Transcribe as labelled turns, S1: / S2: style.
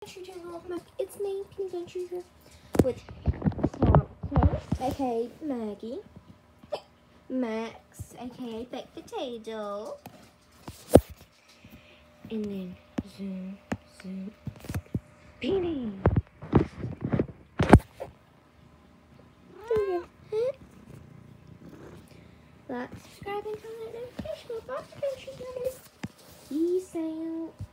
S1: Adventure Channel. It's me, Peanut Adventure here, with aka Maggie, Max, aka Baked Potato, and then zoom, Peony. Like, subscribe, and turn that notification bell. Peace out.